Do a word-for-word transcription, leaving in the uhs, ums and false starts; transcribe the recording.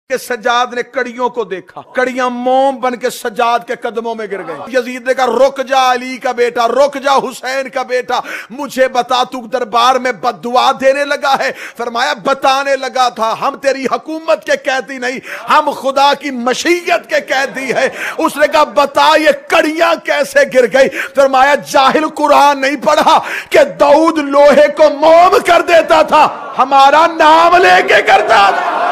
कि सज्जाद ने कड़ियों को देखा, कड़ियां मोम बन के सज्जाद के कदमों में गिर गई। यजीद ने कहा, रुक जा अली का बेटा, रुक जा हुसैन का बेटा, मुझे बता तू दरबार में बद्दुआ देने लगा है। फरमाया, बताने लगा था, हम तेरी हुकूमत के कैदी नहीं, हम खुदा की मशीयत के कैदी है। उसने कहा, बता ये कड़ियां कैसे गिर गई। फरमाया, जाहिल कुरान नहीं पढ़ा कि दाऊद लोहे को मोम कर देता था, हमारा नाम लेके करता था।